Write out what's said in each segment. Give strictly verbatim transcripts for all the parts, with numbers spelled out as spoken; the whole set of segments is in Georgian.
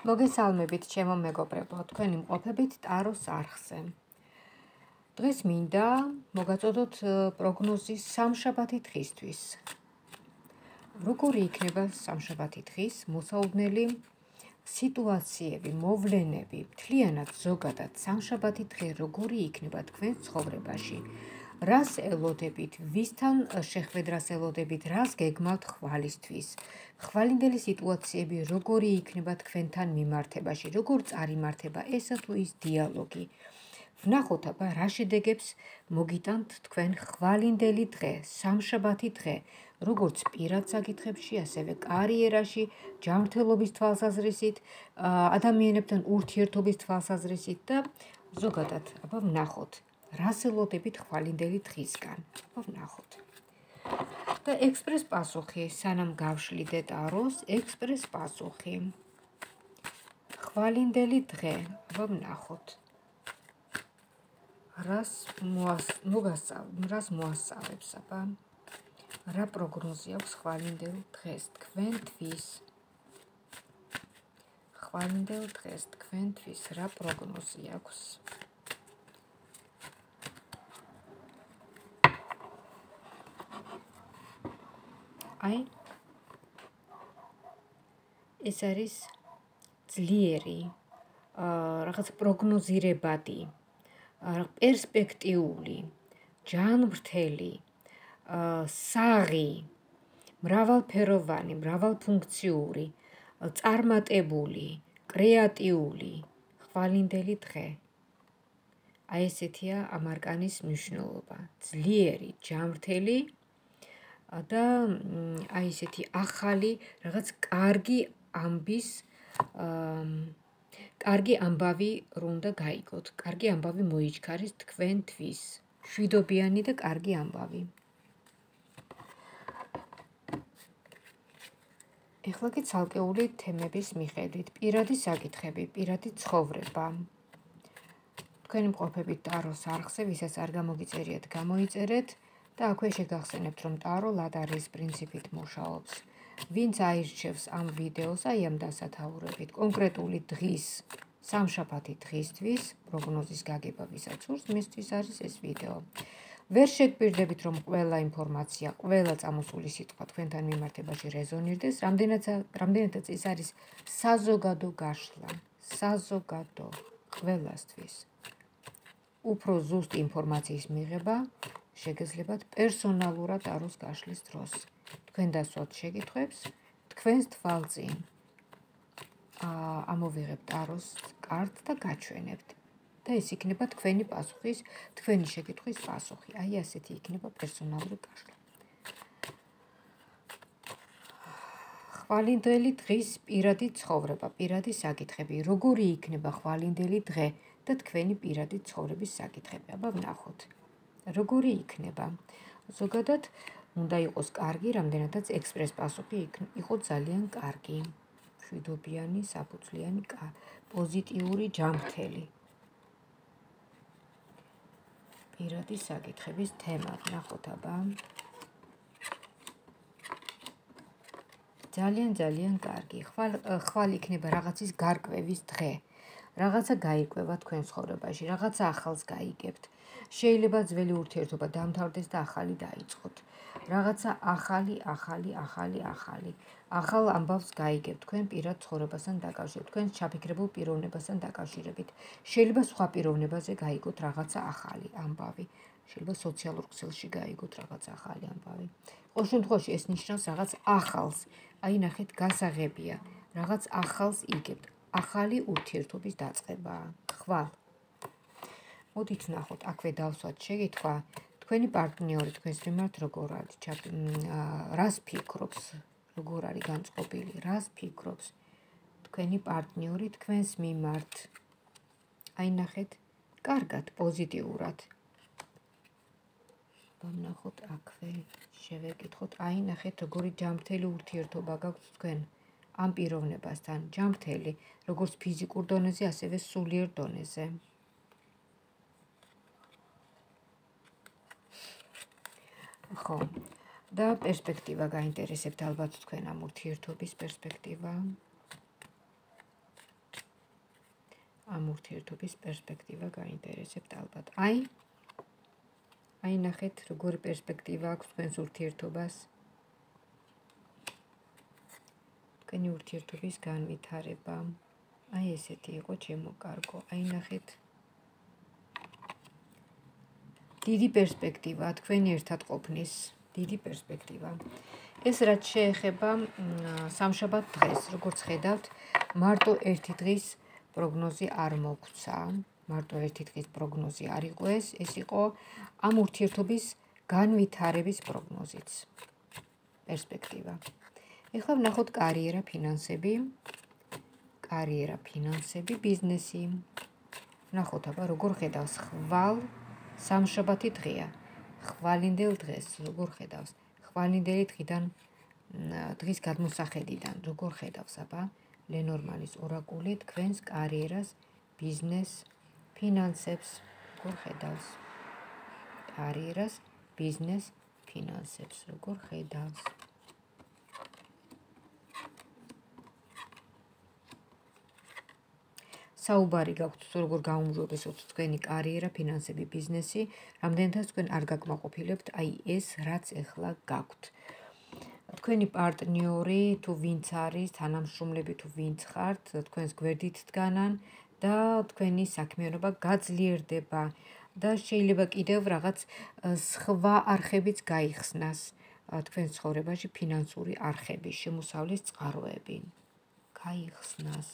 მოგესალმებით, ჩემო მეგობრებო, თქვენ იმყოფებით ტაროს არხზე. დღეს მინდა მოგაწოდოთ პროგნოზის სამშაბათი დღისთვის. როგორი იქნება სამშაბათი დღის მოსაუბნელი სიტუაციები, მოვლენები, მთლიანად ზოგადად სამშაბათი დღე როგორი იქნება თქვენ ცხოვრებაში? რას ელოდებით, ვისთან შეხვედრას ელოდებით, რას გეგმავთ ხვალისთვის? ხვალინდელი სიტუაციები როგორი იქნება თქვენთან მიმართებაში, როგორ წარიმართება ესა თუ ის დიალოგი? ვნახოთ აბა რა შედეგებს მოგიტანთ თქვენ ხვალინდელი დღე, სამშაბათი დღე, როგორც პირად საკითხებში, ასევე კარიერაში, ჯანმრთელობის თვალსაზრისით, ადამიანებთან ურთიერთობის თვალსაზრისით და ზოგადად, აბა ვნახოთ. რას ელოდებით ხვალინდელი დღისგან? აბა ვნახოთ. და ექსპრეს პასუხი, სანამ გავშლიდე ტაროს, ექსპრეს პასუხი. ხვალინდელი დღე, აბა ვნახოთ. რას მოასწავებს, აბა? რა პროგნოზი აქვს ხვალინდელ დღეს თქვენთვის? ხვალინდელ დღეს თქვენთვის რა პროგნოზი აქვს? აი, ეს არის ძლიერი, რაღაც პროგნოზირებადი, პერსპექტიული, ჯანმრთელი, საღი, მრავალფეროვანი, მრავალფუნქციური, წარმატებული, კრეატიული ხვალინდელი დღე. აი ესეთია ამ არკანის მნიშვნელობა. ძლიერი, ჯანმრთელი და აი ესეთი ახალი, რაღაც კარგი ამბის, კარგი ამბავი რო უნდა გაიგოთ, კარგი ამბავი მოიჩქარეს თქვენთვის, მშვიდობიანი და კარგი ამბავი. ეხლა კი ცალკეული თემების მიხედვით, პირადი საკითხები, პირადი ცხოვრება. თქვენ იმყოფებით ტაროს არხზე, ვისაც არ გამოგიწერიათ, გამოიწერეთ და აქვე შეგახსენებთ, რომ ტარო ლადარის პრინციპით მუშაობს. ვინც აირჩევს ამ ვიდეოს, აი ამ დასათაურებით, კონკრეტული დღის, სამშაბათი დღისთვის, პროგნოზის გაგება ვისაც სურს, მისთვის არის ეს ვიდეო. ვერ შეგპირდებით, რომ ყველა ინფორმაცია, ყველა წამოსული სიტყვა თქვენთან მიმართებაში რეზონირდეს, რამდენადაც ეს არის საზოგადო გაშლა, საზოგადო ყველასთვის. უფრო ზუსტ ინფორმაციის მიღება შეგეძლებათ პერსონალურად ტაროს გაშლის დროს. თქვენ დასვათ შეკითხვებს, თქვენს თვალწინ ამოვიღებთ ტაროს კარტ და გაჩვენებთ. და ეს იქნება თქვენი პასუხის, თქვენი შეკითხვის პასუხი. აი ასეთი იქნება პერსონალური გაშლა. ხვალინდელი დღის პირადი ცხოვრება, პირადი საკითხები, როგორი იქნება ხვალინდელი დღე და თქვენი პირადი ცხოვრების საკითხები. აბა ვნახოთ. როგორი იქნება? ზოგადად უნდა იყოს კარგი, რამდენადაც ექსპრეს პასუხი იყო ძალიან კარგი, მშვიდობიანი, საფუძვლიანი, პოზიტიური, ჯანმრთელი. პირადი საკითხების თემა, ვნახოთ აბა. ძალიან ძალიან კარგი. ხვალ ხვალ იქნება რაღაცის გარკვევის დღე. რაღაცა გაირკვევა თქვენ ცხოვრებაში, რაღაცა ახალს გაიგებთ. შეიძლება ძველი ურთიერთობა დამთავრდეს და ახალი დაიწყოთ. რაღაცა ახალი, ახალი, ახალი, ახალი. ახალ ამბავს გაიგებთ თქვენ პირად ცხოვრებასთან დაკავშირებით, თქვენ ჩაფიქრებულ პიროვნებასთან დაკავშირებით. შეიძლება სხვა პიროვნებაზე გაიგოთ რაღაცა ახალი ამბავი. შეიძლება სოციალურ ქსელში გაიგოთ რაღაცა ახალი ამბავი. ყოველ შემთხვევაში ეს ნიშნავს რაღაც ახალს. აი ნახეთ, გასაღებია, რაღაც ახალს იგებთ. ახალი ურთიერთობის დაწყება. ხვალ. მოდით ვნახოთ, აქვე დავსვათ შეკითხვა, თქვენი პარტნიორი თქვენს მიმართ როგორ არის, რას ფიქრობს, როგორ არის განწყობილი, რას ფიქრობს თქვენი პარტნიორი თქვენს მიმართ. აი ნახეთ, კარგად, პოზიტიურად. ვნახოთ აქვე, შევეკითხოთ, აი ნახეთ, როგორი ჯანმრთელი ურთიერთობა გაქვთ თქვენ ამ პიროვნებასთან, ჯანმრთელი, როგორც ფიზიკურ დონეზე, ასევე სულიერ დონეზე. ხო, და პერსპექტივა გაინტერესებთ ალბათ თქვენ ამ ურთიერთობის პერსპექტივა. ამ ურთიერთობის პერსპექტივა გაინტერესებთ ალბათ. აი, აი ნახეთ, როგორი პერსპექტივა აქვს თქვენს ურთიერთობას. თქვენი ურთიერთობის განვითარება. აი ესეთი იყო ჩემო კარგო. აი ნახეთ. დიდი პერსპექტივა, თქვენი ერთად ყოფნის, დიდი პერსპექტივა. ეს რაც შეეხება სამშაბათ დღეს, როგორც ხედავთ, მარტო ერთი დღის პროგნოზი არ მოგცა. მარტო ერთი დღის პროგნოზი არ იყო ეს, ეს იყო ამ ურთიერთობის განვითარების პროგნოზიც. პერსპექტივა. ეხლა ვნახოთ კარიერა, ფინანსები, კარიერა, ფინანსები, ბიზნესი. ვნახოთ აბა როგორ ხედავს ხვალ სამშაბათი დღეა. ხვალინდელ დღეს როგორ ხედავს? ხვალინდელი დღიდან დღის გადმოსახედიდან როგორ ხედავს აბა ლენორმანის ორაკული თქვენს კარიერას, ბიზნესს, ფინანსებს, როგორ ხედავს? კარიერას, ბიზნესს, ფინანსებს, როგორ ხედავს? საუბარი გაქვთ როგორ გაუმჯობესოთ თქვენი კარიერა, ფინანსები, ბიზნესი, რამდენადაც თქვენ არ გაკმაყოფილებთ აი ეს რაც ეხლა გაქვთ. თქვენი პარტნიორი თუ ვინც არის, თანამშრომლები თუ ვინც ხართ, თქვენს გვერდით დგანან და თქვენი საქმიანობა გაძლიერდება და შეიძლება კიდევ რაღაც სხვა არხებიც გაიხსნას თქვენ ცხოვრებაში, ფინანსური არხები, შემოსავლის წყაროები გაიხსნას.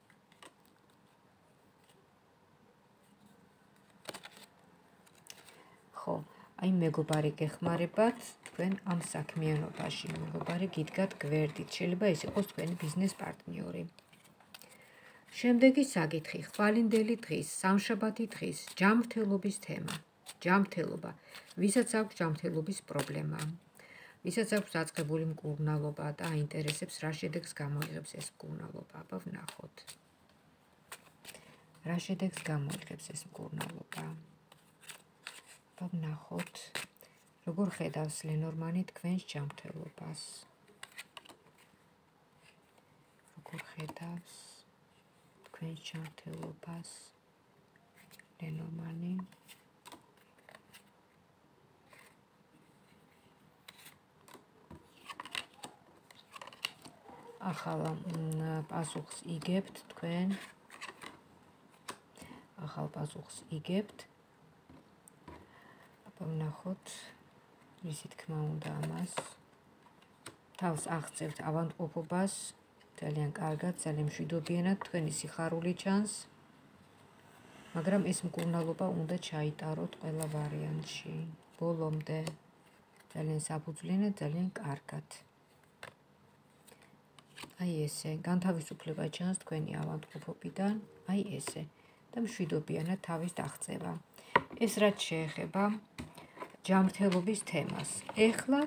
ხო, აი მეგობარი გეხმარებათ თქვენ ამ საქმიანობაში, მეგობარი გიდგათ გვერდით, შეიძლება ეს იყოს თქვენი ბიზნეს პარტნიორი. შემდეგი საკითხი, ხვალინდელი დღის, სამშაბათი დღის, ჯანმრთელობის თემა, ჯანმრთელობა, ვისაც აქვს ჯანმრთელობის პრობლემა, ვისაც აქვს დაწყებული მკურნალობა და აინტერესებს რა შედეგს გამოიღებს ეს მკურნალობა, აბა ვნახოთ. რა შედეგს გამოიღებს ეს მკურნალობა? ვნახოთ, როგორ ხედავს ლენორმანი თქვენს ჯანმრთელობას. როგორ ხედავს თქვენს ჯანმრთელობას ლენორმანი. ახალ პასუხს იგებთ თქვენ. ახალ პასუხს იგებთ. ვნახოთ, ვისი თქმა უნდა ამას. თავს აღწევთ ავადმყოფობას, ძალიან კარგად, ძალიან მშვიდობიანად, თქვენი სიხარული ჩანს. მაგრამ ეს მკურნალობა უნდა ჩაიტაროთ ყველა ვარიანტში, ბოლომდე. ძალიან საფუძვლიანად, ძალიან კარგად. აი ესე, განთავისუფლება ჩანს თქვენი ავადმყოფობიდან, აი ესე და მშვიდობიანად თავის აღწევა. ეს რაც შეეხება ჯანმრთელობის თემას. ეხლა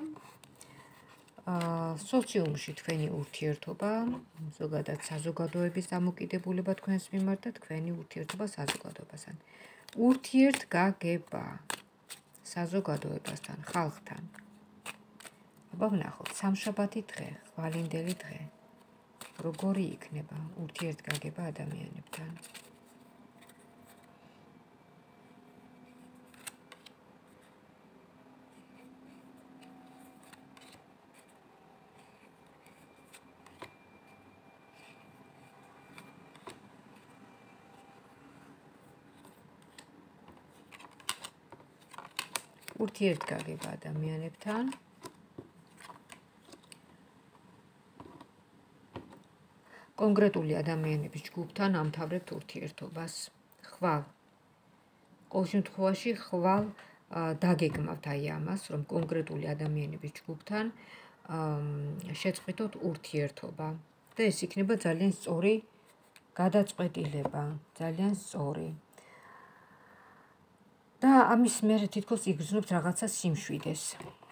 სოციუმში თქვენი ურთიერთობა, ზოგადად საზოგადოების დამოკიდებულება თქვენს მიმართ და თქვენი ურთიერთობა საზოგადოებასთან. ურთიერთგაგება საზოგადოებასთან, ხალხთან. აბა ვნახოთ, სამშაბათი დღე, ხვალინდელი დღე. როგორი იქნება ურთიერთგაგება ადამიანებთან? ურთიერთგაგება ადამიანებთან. კონკრეტული ადამიანების ჯგუფთან ამთავრებთ ურთიერთობას. ხვალ. ყოველ შემთხვევაში ხვალ დაგეგმავთ აი ამას, რომ კონკრეტული ადამიანების ჯგუფთან შეწყვიტოთ ურთიერთობა და ეს იქნება ძალიან სწორი გადაწყვეტილება, ძალიან სწორი. და ამის მერე თითქოს იგრძნობთ რაღაცა სიმშვიდეს.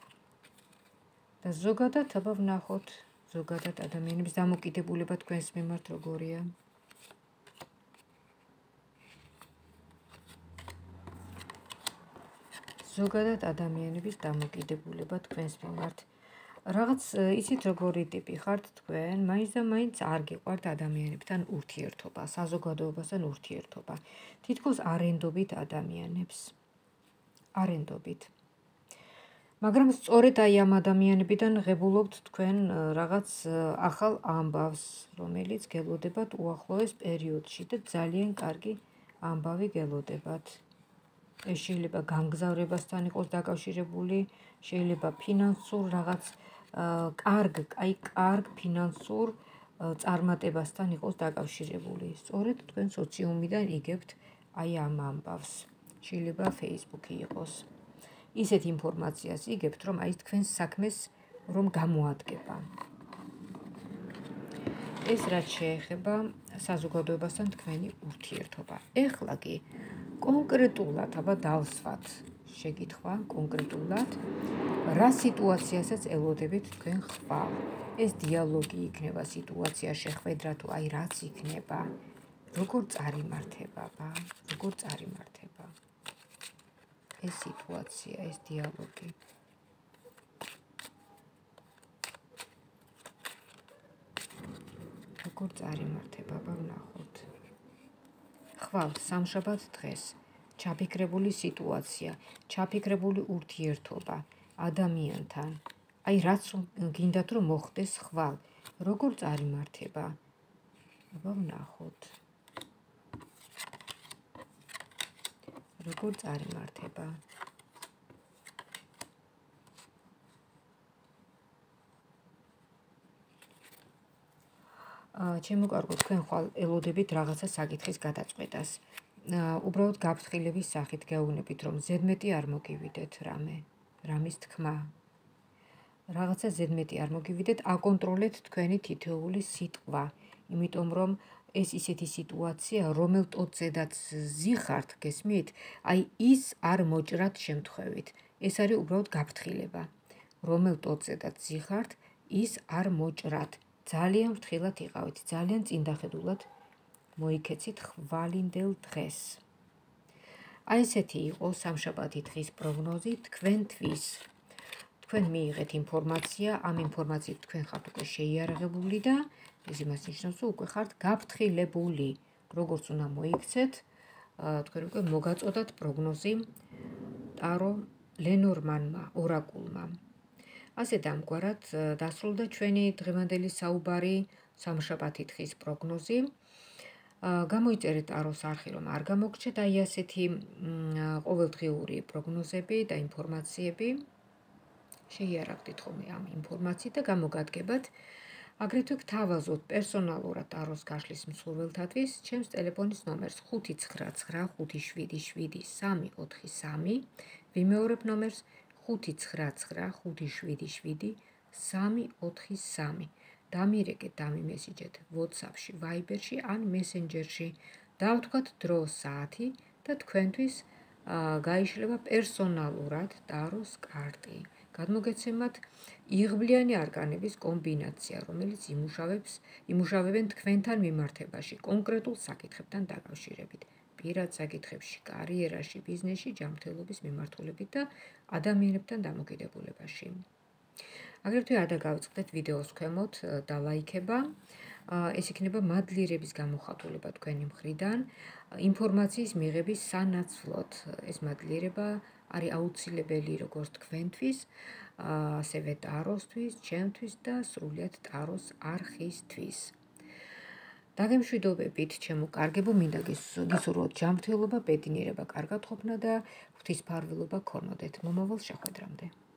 და ზოგადად აბა ვნახოთ, ზოგადად ადამიანების დამოკიდებულება თქვენს მიმართ როგორია? ზოგადად ადამიანების დამოკიდებულება თქვენს მიმართ. რაღაც იცით როგორი ტიპი ხართ თქვენ, მაინც და მაინც არ გიყვართ ადამიანებთან ურთიერთობა, საზოგადოებასთან ურთიერთობა. თითქოს არენდობით ადამიანებს. არენდობით. მაგრამ სწორედ აი ამ ადამიანებიდან ღებულობთ თქვენ რაღაც ახალ ამბავს, რომელიც გელოდებათ უახლოეს პერიოდში და ძალიან კარგი ამბავი გელოდებათ. ეს შეიძლება განგზავრებასთან იყოს დაკავშირებული, შეიძლება ფინანსურ რაღაც კარგ, აი კარგ ფინანსურ წარმატებასთან იყოს დაკავშირებული. სწორედ თქვენ სოციუმიდან იგებთ აი ამ ამბავს. შეიძლება Facebook-ი იყოს. ისეთ ინფორმაციას იგებთ, რომ აი თქვენ საქმეს რომ გამოადგება. ეს რაც შეეხება საზოგადოებასთან თქვენი ურთიერთობა. ეხლა კი კონკრეტულად აბა დავსვათ შეკითხვა კონკრეტულად რა სიტუაციასაც ელოდებით თქვენ ხვალ. ეს დიალოგი იქნება, სიტუაცია შეხვედრა თუ აი რაც იქნება, როგორ წარიმართება, აბა, როგორ წარიმართება ეს სიტუაცია, ეს დიალოგი. როგორ წარიმართება, აბა ვნახოთ. ხვალ სამშაბათ დღეს ჩაფიქრებული სიტუაცია, ჩაფიქრებული ურთიერთობა ადამიანთან. აი რაც გინდათ რომ მოხდეს ხვალ, როგორ წარიმართება? აბა ვნახოთ. როგორ წარიმართება? ჩემო კარგო, თქვენ ხვალ ელოდებით რაღაცა საკითხის გადაწყვეტას. უბრალოდ გაფრთხილების სახით გეუბნებით, რომ ზედმეტი არ მოგივიდეთ რამე, რამის თქმა. რაღაცა ზედმეტი არ მოგივიდეთ, აკონტროლეთ თქვენი თითოეული სიტყვა, იმიტომ რომ ეს ისეთი სიტუაცია, რომელ ტოტზედაც ზიხართ, გესმით, აი ის არ მოჭრათ შემთხვევით. ეს არის უბრალოდ გაფრთხილება. რომელ ტოტზედაც ზიხართ, ის არ მოჭრათ. ძალიან ფრთხილად იყავით, ძალიან წინდახედულად მოიქეცით ხვალინდელ დღეს. აი ესეთი იყო სამშაბათი დღის პროგნოზი თქვენთვის. თქვენ მიიღეთ ინფორმაცია, ამ ინფორმაციით თქვენ ხართ უკვე შეიარაღებული და ეს იმას ნიშნავს, რომ უკვე ხართ გაფრთხილებული. როგორც უნდა მოიქცეთ, თქვენ უკვე მოგაწოდათ პროგნოზი ტარო ლენორმანმა, ორაკულმა. ასე დამგვარად დასრულდა ჩვენი დღევანდელი საუბარი სამშაბათი დღის პროგნოზი. გამოიწერეთ ტაროს არხი, რომ არ გამოგრჩეთ აი ასეთი ყოველდღიური პროგნოზები და ინფორმაციები. შეიარაღდით ხოლმე ამ ინფორმაციით და გამოგადგებათ. აგრეთვე გთავაზობთ პერსონალურად ტაროს გაშლის მსურველთათვის ჩემს ტელეფონის ნომერს ხუთი ცხრა ცხრა ხუთი შვიდი შვიდი სამი ოთხი სამი, ვიმეორებ ნომერს ხუთი ცხრა ცხრა ხუთი შვიდი შვიდი სამი ოთხი სამი. დამირეკეთ, დამიმესიჯეთ WhatsApp-ში, Viber-ში ან Messenger-ში. დავთქვათ დრო, საათი და თქვენთვის გაიშლება პერსონალურად ტაროს კარტი. გადმოგეცემათ იღბლიანი არკანების კომბინაცია, რომელიც იმუშავებს, იმუშავებენ თქვენთან მიმართებაში, კონკრეტულ საკითხებთან დაკავშირებით. პირად საკითხებში, კარიერაში, ბიზნესში, ჯანმრთელობის მიმართულებით და ადამიანებთან დამოკიდებულებაში. აგრეთვე არ დაგავიწყდეთ ვიდეოს ქვემოთ და ლაიქება. ეს იქნება მადლიერების გამოხატულება თქვენი მხრიდან, ინფორმაციის მიღების სანაცვლოდ. ეს მადლიერება არის აუცილებელი როგორც თქვენთვის, ასევე ტაროსთვის, ჩემთვის და სრულიად ტაროს არხისთვის. დაგემშვიდობებით, ჩემო კარგებო, მინდა გისურვოთ ჯანმრთელობა, ბედნიერება, კარგად ყოფნა და ღვთისმფარველობა გქონოდეთ. მომავალ შეხვედრამდე.